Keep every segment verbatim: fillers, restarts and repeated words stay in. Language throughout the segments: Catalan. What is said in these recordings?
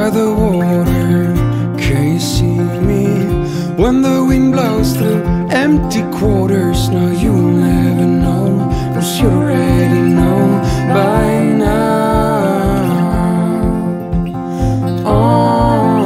by the water. Can you see me when the wind blows through empty quarters? No, you'll never know, 'cause you already know by now. Oh,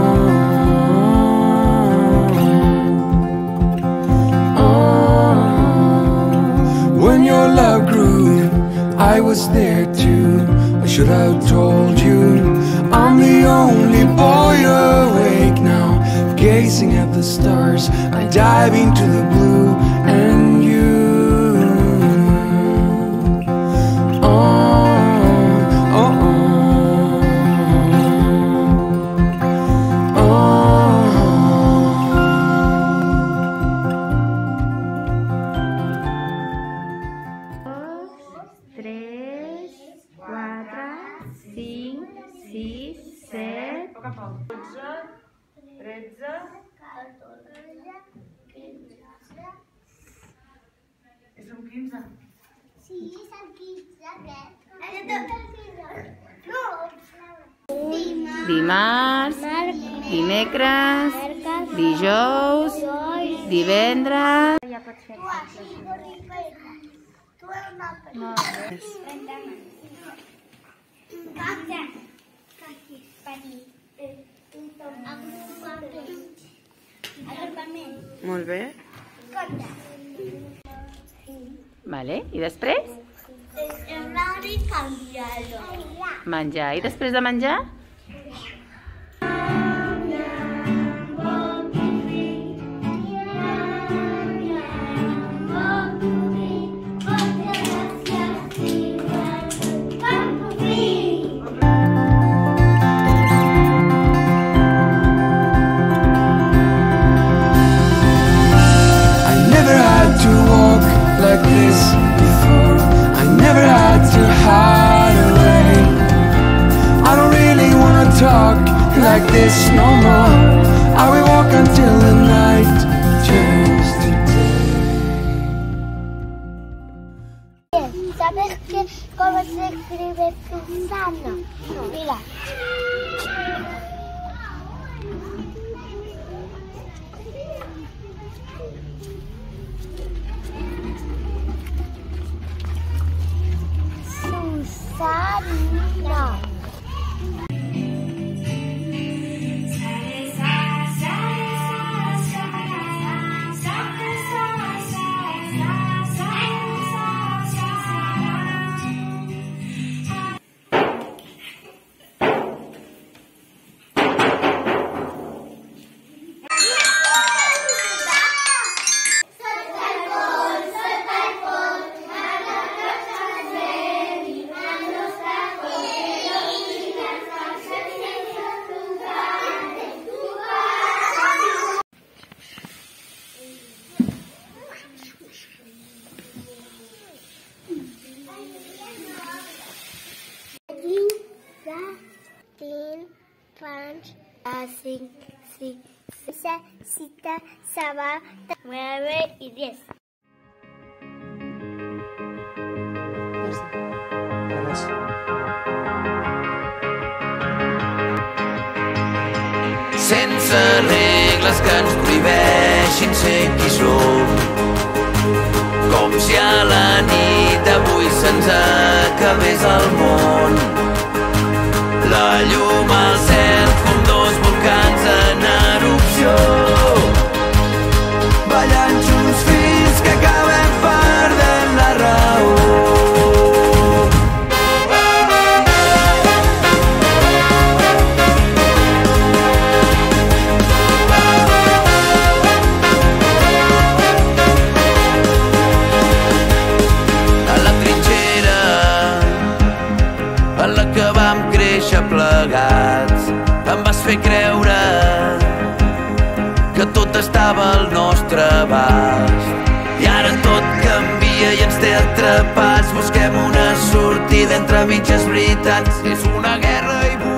oh. When your love grew, I was there too. I should have told you I'm the only boy awake now, gazing at the stars. I dive into the blue and you. Oh, oh, oh, oh. Tres, quatre, cinc, sis, set, dotze, tretze, és un quinze. Sí, és el quinze, aquest. dimarts, dimecres, dijous, divendres. Ja pots fer. Molt bé. Vale, i després? Menjar. I després de menjar? Like this before, I never had to hide away. I don't really wanna talk like this no more. I will walk until the night turns to day. ¿Sabes qué? ¿Cómo se escribe Susana? Mira. Susana. Cinco, seis, siete, ocho, nueve y diez. Sense regles que ens prohibeixin ser qui som, com si a la nit d'avui se'ns acabés el món. La llum al cel com dos volcans en erupció, ballant junts fins que acabem perdent la raó. A la trinxera en la que vam créixer plegats, em vas fer creure que tot estava al nostre abast. I ara tot canvia i ens té atrapats. Busquem una sortida entre mitges veritats. És una guerra i